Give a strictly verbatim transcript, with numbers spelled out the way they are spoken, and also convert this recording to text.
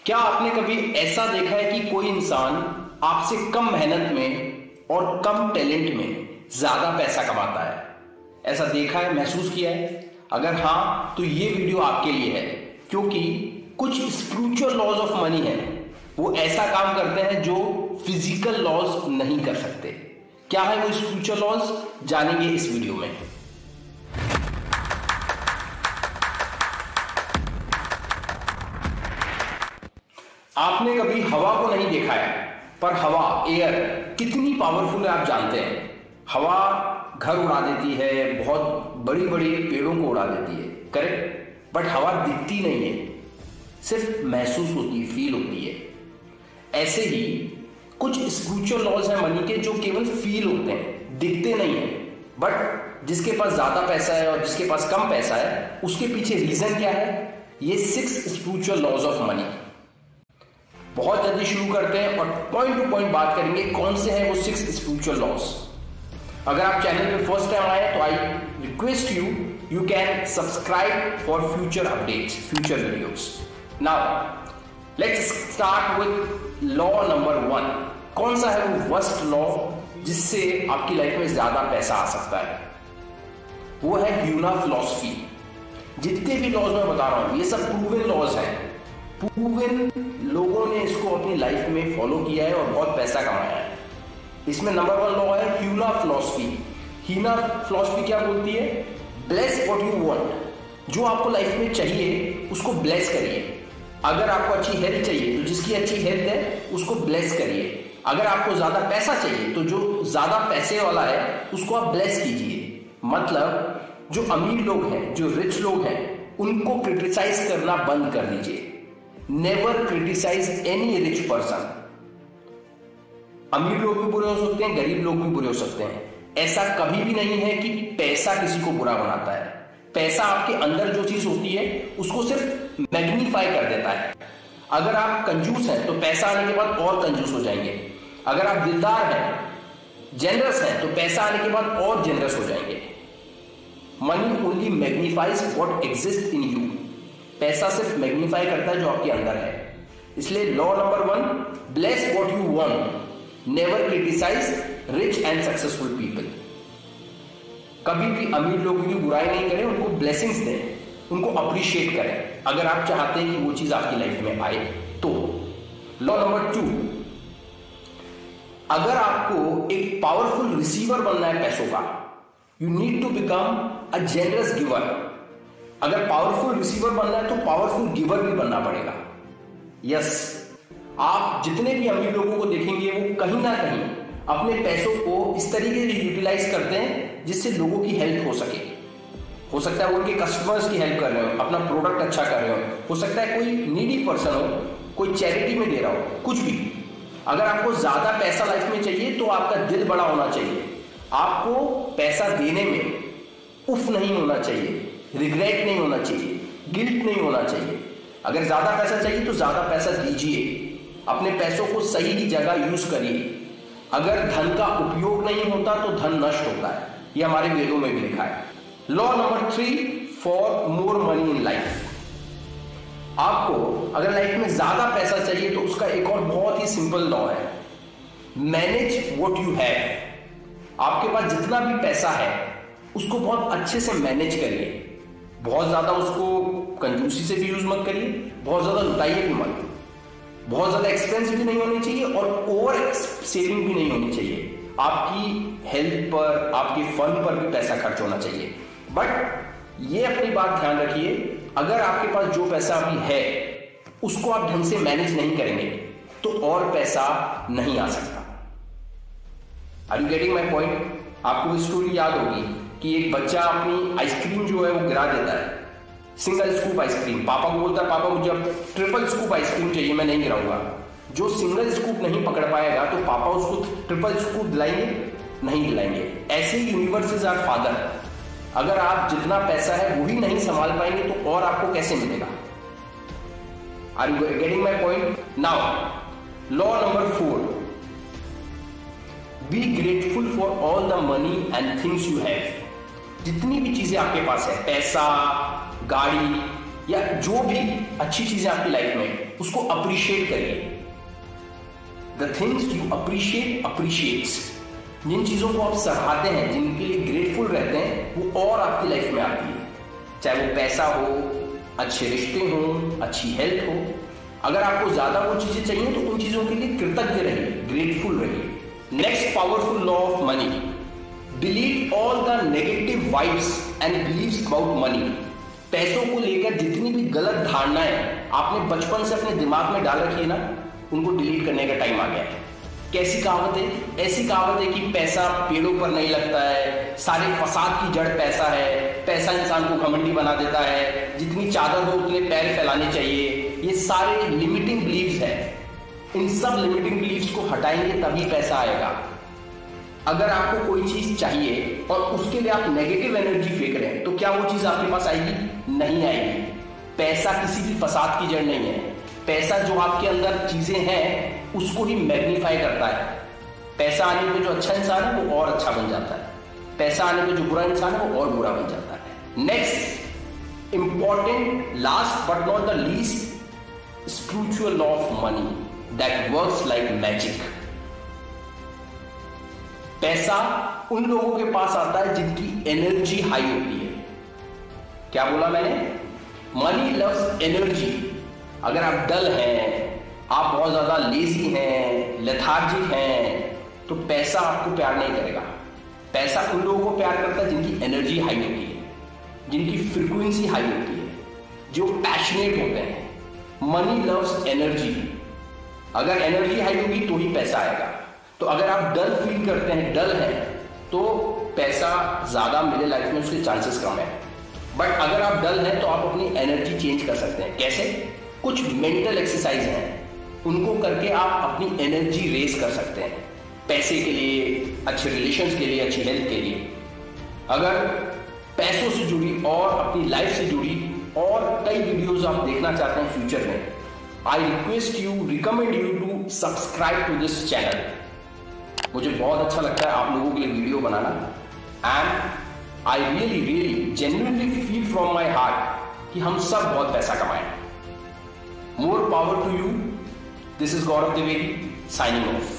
क्या आपने कभी ऐसा देखा है कि कोई इंसान आपसे कम मेहनत में और कम टैलेंट में ज्यादा पैसा कमाता है? ऐसा देखा है, महसूस किया है? अगर हाँ तो ये वीडियो आपके लिए है, क्योंकि कुछ स्पिरिचुअल लॉज ऑफ मनी है, वो ऐसा काम करते हैं जो फिजिकल लॉज नहीं कर सकते। क्या है वो स्पिरिचुअल लॉज, जानेंगे इस वीडियो में। आपने कभी हवा को नहीं देखा है, पर हवा, एयर कितनी पावरफुल है आप जानते हैं। हवा घर उड़ा देती है, बहुत बड़ी बड़ी पेड़ों को उड़ा देती है, करेक्ट। बट हवा दिखती नहीं है, सिर्फ महसूस होती है, फील होती है। ऐसे ही कुछ स्पिरिचुअल लॉज हैं मनी के जो केवल फील होते हैं, दिखते नहीं है। बट जिसके पास ज्यादा पैसा है और जिसके पास कम पैसा है, उसके पीछे रीजन क्या है? ये six spiritual laws of money. बहुत जल्दी शुरू करते हैं और पॉइंट टू पॉइंट बात करेंगे कौन से हैं वो सिक्स स्पिरिचुअल लॉज। अगर आप चैनल पे फर्स्ट टाइम आए तो I request you you can subscribe for future updates, future videos. Now let's start with law number one. कौन सा है वो वर्स्ट लॉ जिससे आपकी लाइफ में ज्यादा पैसा आ सकता है? वो है ह्यूना फिलॉसफी। जितने भी लॉज मैं बता रहा हूं ये सब प्रूवन लॉज हैं। प्रूवन लोगों ने इसको अपनी लाइफ में फॉलो किया है और बहुत पैसा कमाया है। इसमें नंबर वन लॉ है ह्यूना फिलॉसफी। ह्यूना फिलॉसफी क्या बोलती है? Bless what you want. जो आपको लाइफ में चाहिए उसको ब्लेस करिए। अगर आपको अच्छी हेल्थ चाहिए तो जिसकी अच्छी हेल्थ है उसको ब्लेस करिए। अगर आपको ज्यादा पैसा चाहिए तो जो ज्यादा पैसे वाला है उसको आप ब्लेस कीजिए। मतलब जो अमीर लोग हैं, जो रिच लोग हैं, उनको क्रिटिसाइज करना बंद कर दीजिए। Never criticize any rich person. अमीर लोग भी बुरे हो सकते हैं, गरीब लोग भी बुरे हो सकते हैं। ऐसा कभी भी नहीं है कि पैसा किसी को बुरा बनाता है। पैसा आपके अंदर जो चीज होती है उसको सिर्फ मैग्नीफाई कर देता है। अगर आप कंजूस हैं तो पैसा आने के बाद और कंजूस हो जाएंगे। अगर आप दिलदार हैं, जेनरस हैं, तो पैसा आने के बाद और जेनरस हो जाएंगे। Money only magnifies what exist in you. पैसा सिर्फ मैग्नीफाई करता है जो आपके अंदर है। इसलिए law number one, bless what you want, never criticize rich and successful people. कभी भी अमीर लोगों की बुराई नहीं करें, उनको ब्लेसिंग्स दें, उनको अप्रिशिएट करें अगर आप चाहते हैं कि वो चीज आपकी लाइफ में आए तो। लॉ नंबर टू, अगर आपको एक पावरफुल रिसीवर बनना है पैसों का, you need to become a generous giver. अगर पावरफुल रिसीवर बनना है तो पावरफुल गिवर भी बनना पड़ेगा। यस, आप जितने भी अमीर लोगों को देखेंगे वो कहीं ना कहीं अपने पैसों को इस तरीके से यूटिलाइज करते हैं जिससे लोगों की हेल्प हो सके। हो सकता है वो उनके कस्टमर्स की हेल्प कर रहे हो, अपना प्रोडक्ट अच्छा कर रहे हो, हो सकता है कोई नीडी पर्सन हो, कोई चैरिटी में दे रहा हो, कुछ भी। अगर आपको ज्यादा पैसा लाइफ में चाहिए तो आपका दिल बड़ा होना चाहिए। आपको पैसा देने में उफ नहीं होना चाहिए, रिग्रेट नहीं होना चाहिए, गिल्ट नहीं होना चाहिए। अगर ज्यादा पैसा चाहिए तो ज्यादा पैसा दीजिए, अपने पैसों को सही जगह यूज करिए। अगर धन का उपयोग नहीं होता तो धन नष्ट होता है, ये हमारे वेदों में भी लिखा है। Law number three, for more money in life. आपको अगर लाइफ में ज्यादा पैसा चाहिए तो उसका एक और बहुत ही सिंपल लॉ है, मैनेज व्हाट यू हैव। आपके पास जितना भी पैसा है उसको बहुत अच्छे से मैनेज करिए। बहुत ज्यादा उसको कंजूसी से भी यूज मत करिए, बहुत ज्यादा लुटाइए भी मत। बहुत ज्यादा एक्सपेंस भी नहीं होनी चाहिए और ओवर सेविंग भी नहीं होनी चाहिए। आपकी हेल्थ पर, आपके फन पर भी पैसा खर्च होना चाहिए। बट ये अपनी बात ध्यान रखिए, अगर आपके पास जो पैसा अभी है उसको आप ढंग से मैनेज नहीं करेंगे तो और पैसा नहीं आ सकता। Are you getting my point? आपको स्टोरी याद होगी कि एक बच्चा अपनी आइसक्रीम जो है वो गिरा देता है, सिंगल स्कूप आइसक्रीम। पापा को बोलता है, पापा मुझे अब ट्रिपल स्कूप आइसक्रीम चाहिए, मैं नहीं गिराऊंगा। जो सिंगल स्कूप नहीं पकड़ पाएगा तो पापा उसको ट्रिपल स्कूप दिलाएंगे? नहीं दिलाएंगे। ऐसे यूनिवर्स इज आवर फादर। अगर आप जितना पैसा है वही नहीं संभाल पाएंगे तो और आपको कैसे मिलेगा? Are you getting my point? Now law number four, be grateful for all the money and things you have. जितनी भी चीजें आपके पास है, पैसा, गाड़ी या जो भी अच्छी चीजें आपकी लाइफ में, उसको अप्रिशिएट करिए। The things you appreciate appreciates. जिन चीजों को आप सराहते हैं, जिनके लिए ग्रेटफुल रहते हैं, वो और आपकी लाइफ में आती है। चाहे वो पैसा हो, अच्छे रिश्ते हो, अच्छी हेल्थ हो। अगर आपको ज्यादा वो चीजें चाहिए तो उन चीजों के लिए कृतज्ञ रहिए, ग्रेटफुल रहिए। Next powerful law of money, delete all the negative vibes and believes about money. पैसों को लेकर जितनी भी गलत धारणाएं आपने बचपन से अपने दिमाग में डाल रखी है ना, उनको डिलीट करने का टाइम आ गया है। कैसी कहावत है? ऐसी कहावत है कि पैसा पेड़ों पर नहीं लगता है, सारे फसाद की जड़ पैसा है, पैसा इंसान को घमंडी बना देता है, जितनी चादर हो उतने पैर फैलाने चाहिए। ये सारे लिमिटिंग बिलीव्स है। इन सब लिमिटिंग बिलीव्स को हटाएंगे तभी पैसा आएगा। अगर आपको कोई चीज चाहिए और उसके लिए आप नेगेटिव एनर्जी फेंक रहे हैं तो क्या वो चीज आपके पास आएगी? नहीं आएगी। पैसा किसी भी फसाद की जड़ नहीं है। पैसा जो आपके अंदर चीजें हैं उसको ही मैग्नीफाई करता है। पैसा आने पे जो अच्छा इंसान है वो और अच्छा बन जाता है, पैसा आने पे जो बुरा इंसान है वो और बुरा बन जाता है। Next important, last but not the least, spiritual law of money that works like magic. पैसा उन लोगों के पास आता है जिनकी एनर्जी हाई होती है। क्या बोला मैंने? Money loves energy. अगर आप डल हैं, आप बहुत ज्यादा लेजी हैं, लेथार्जिक हैं, तो पैसा आपको प्यार नहीं करेगा। पैसा उन लोगों को प्यार करता है जिनकी एनर्जी हाई होती है, जिनकी फ्रीक्वेंसी हाई होती है, जो पैशनेट होते हैं। Money loves energy. अगर एनर्जी हाई होगी तो ही पैसा आएगा। तो अगर आप डल फील करते हैं, डल हैं, तो पैसा ज्यादा मेरे लाइफ में उसके चांसेस कम है। बट अगर आप डल हैं तो आप अपनी एनर्जी चेंज कर सकते हैं। कैसे? कुछ मेंटल एक्सरसाइज हैं, उनको करके आप अपनी एनर्जी रेस कर सकते हैं, पैसे के लिए, अच्छे रिलेशंस के लिए, अच्छी हेल्थ के लिए। अगर पैसों से जुड़ी और अपनी लाइफ से जुड़ी और कई वीडियोस आप देखना चाहते हैं फ्यूचर में, I request you, recommend you to subscribe to this channel. मुझे बहुत अच्छा लगता है आप लोगों के लिए वीडियो बनाना, and I really really genuinely feel from my heart कि हम सब बहुत पैसा कमाएं। More power to you. This is Gaurav Dwivedi signing of.